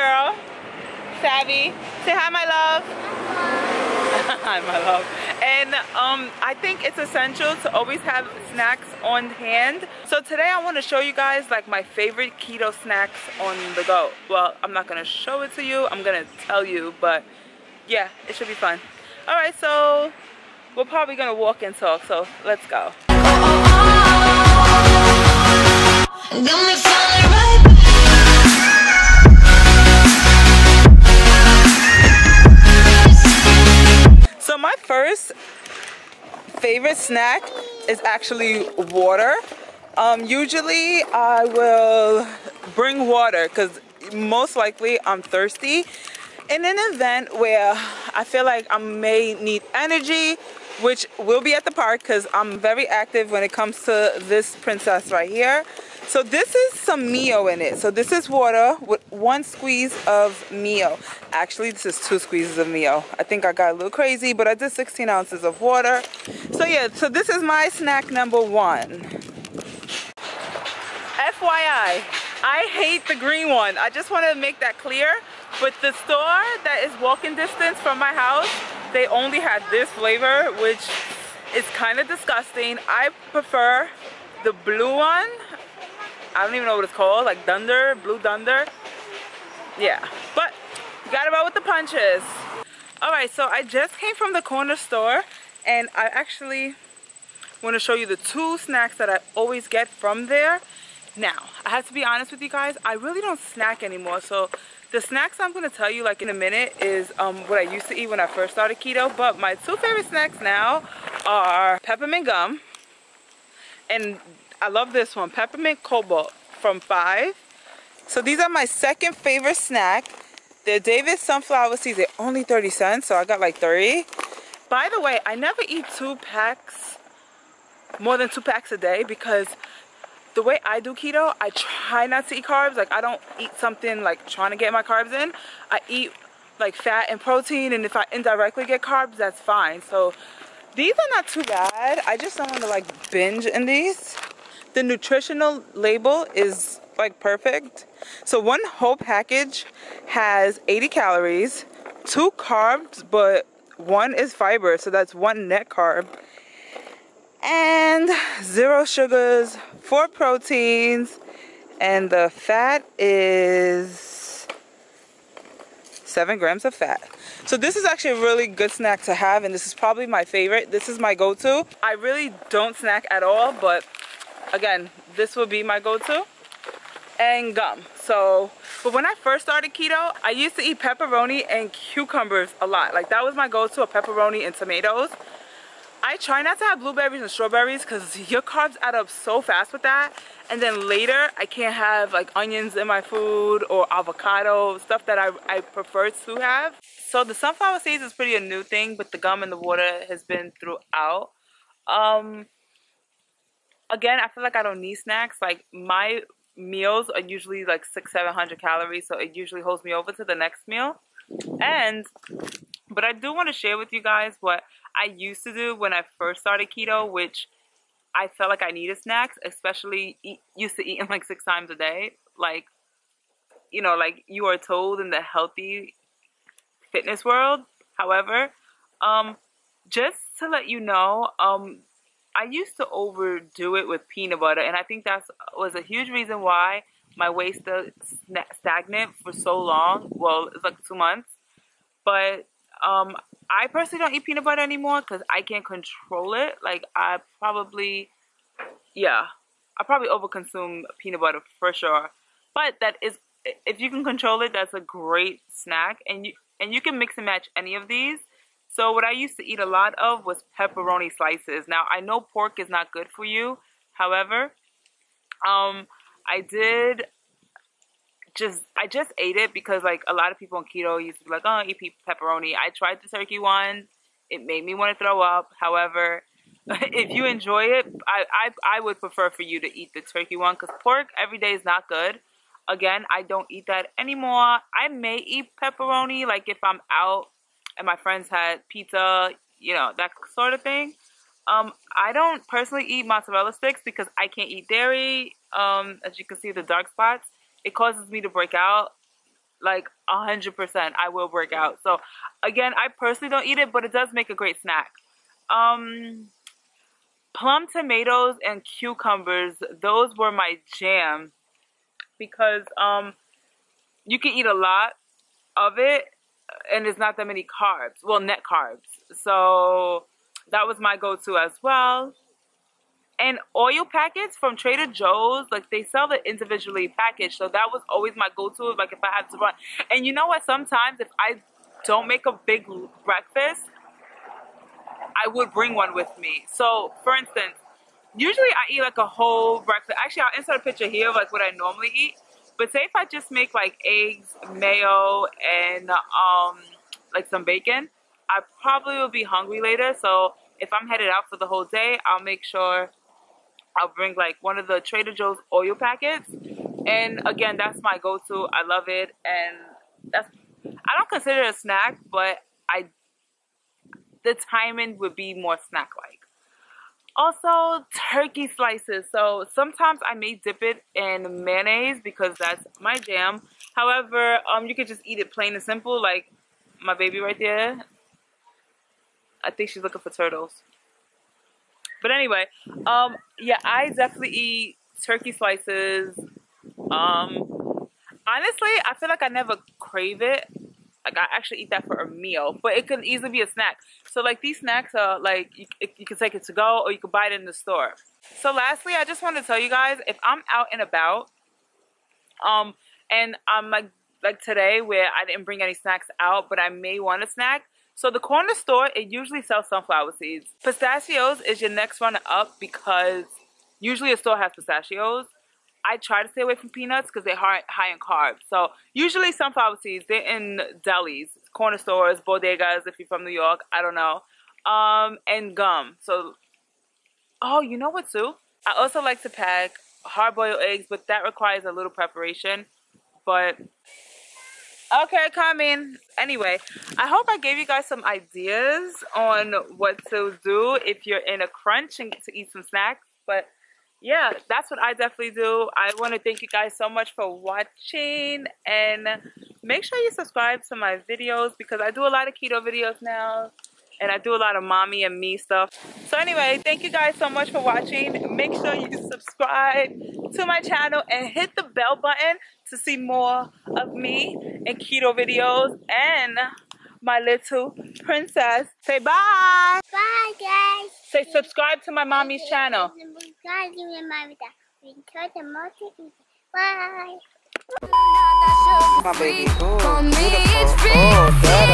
girl, Savvy. Say hi, my love. Hi, my love. And I think it's essential to always have snacks on hand. So today I want to show you guys like my favorite keto snacks on the go. Well, I'm not going to show it to you. I'm going to tell you, but yeah, it should be fun. All right, so we're probably going to walk and talk, so let's go. So my first favorite snack is actually water. Usually I will bring water because most likely I'm thirsty. In an event where I feel like I may need energy, which will be at the park because I'm very active when it comes to this princess right here. So this is some Mio in it. So this is water with 1 squeeze of Mio. Actually, this is 2 squeezes of Mio. I think I got a little crazy, but I did 16 ounces of water. So yeah, so this is my snack number 1. FYI, I hate the green one. I just want to make that clear. But the store that is walking distance from my house, they only had this flavor, which is kind of disgusting. I prefer the blue one. I don't even know what it's called, like Thunder, Blue Thunder. Yeah, but you gotta roll with the punches. All right, so I just came from the corner store, and I actually want to show you the 2 snacks that I always get from there. Now, I have to be honest with you guys, I really don't snack anymore. So the snacks I'm going to tell you like in a minute is what I used to eat when I first started keto. But my 2 favorite snacks now are peppermint gum. And I love this one, peppermint cobalt from 5. So these are my second favorite snack. They're David's sunflower seeds. They're only 30 cents, so I got like 3. By the way, I never eat 2 packs, more than 2 packs a day, because the way I do keto, I try not to eat carbs. Like I don't eat something like trying to get my carbs in. I eat like fat and protein, and if I indirectly get carbs, that's fine. So these are not too bad. I just don't want to like binge in these. The nutritional label is like perfect. So 1 whole package has 80 calories, 2 carbs, but 1 is fiber. So that's 1 net carb. And 0 sugars, 4 proteins, and the fat is 7 grams of fat. So this is actually a really good snack to have, and this is probably my favorite. This is my go-to. I really don't snack at all, but again, this will be my go-to. And gum. So, but when I first started keto, I used to eat pepperoni and cucumbers a lot. Like that was my go-to, a pepperoni and tomatoes. I try not to have blueberries and strawberries because your carbs add up so fast with that. And then later, I can't have like onions in my food or avocado, stuff that I prefer to have. So the sunflower seeds is pretty a new thing, but the gum and the water has been throughout. Again, I feel like I don't need snacks. Like my meals are usually like 600-700 calories, so it usually holds me over to the next meal. But I do want to share with you guys what I used to do when I first started keto, which I felt like I needed snacks, especially used to eating like 6 times a day. Like, you know, like you are told in the healthy fitness world. However, just to let you know, I used to overdo it with peanut butter, and I think that was a huge reason why my weight stayed stagnant for so long. Well, it's like 2 months. But I personally don't eat peanut butter anymore because I can't control it. Like I probably overconsume peanut butter for sure. But that is, if you can control it, that's a great snack, and you can mix and match any of these. So what I used to eat a lot of was pepperoni slices. Now I know pork is not good for you. However, I just ate it because like a lot of people on keto used to be like, oh, eat pepperoni. I tried the turkey one. It made me want to throw up. However, if you enjoy it, I would prefer for you to eat the turkey one because pork every day is not good. Again, I don't eat that anymore. I may eat pepperoni like if I'm out and my friends had pizza, you know, that sort of thing. I don't personally eat mozzarella sticks because I can't eat dairy. As you can see, the dark spots. It causes me to break out like 100%, I will break out. So again, I personally don't eat it, but it does make a great snack. Plum tomatoes and cucumbers, those were my jam because you can eat a lot of it and there's not that many carbs, well, net carbs. So that was my go-to as well. And oil packets from Trader Joe's, like they sell it individually packaged, so that was always my go-to, like if I had to run. And you know what, sometimes if I don't make a big breakfast, I would bring one with me. So for instance, usually I eat like a whole breakfast. Actually, I'll insert a picture here of like what I normally eat. But say if I just make like eggs, mayo, and like some bacon, I probably will be hungry later. So if I'm headed out for the whole day, I'll make sure I'll bring like one of the Trader Joe's oil packets. And again, that's my go-to. I love it. And that's, I don't consider it a snack, but the timing would be more snack-like. Also, turkey slices. So sometimes I may dip it in mayonnaise because that's my jam. However, you could just eat it plain and simple, like my baby right there. I think she's looking for turtles. But anyway, yeah, I definitely eat turkey slices. Honestly, I feel like I never crave it. Like I actually eat that for a meal, but it could easily be a snack. So like these snacks are like, you can take it to go or you can buy it in the store. So lastly, I just want to tell you guys, if I'm out and about, and I'm like today where I didn't bring any snacks out, but I may want a snack. So the corner store, it usually sells sunflower seeds. Pistachios is your next runner up because usually a store has pistachios. I try to stay away from peanuts because they're high in carbs. So usually sunflower seeds, they're in delis, corner stores, bodegas if you're from New York, I don't know. And gum. So, oh, you know what too? I also like to pack hard-boiled eggs, but that requires a little preparation. But, okay, coming. Anyway, I hope I gave you guys some ideas on what to do if you're in a crunch and get to eat some snacks. But yeah, that's what I definitely do. I want to thank you guys so much for watching, and make sure you subscribe to my videos because I do a lot of keto videos now and I do a lot of mommy and me stuff. So anyway, thank you guys so much for watching. Make sure you subscribe to my channel and hit the bell button to see more of me and keto videos and my little princess. Say bye. Bye, guys. Say subscribe to my mommy's channel. Bye. My baby, oh, beautiful. Oh,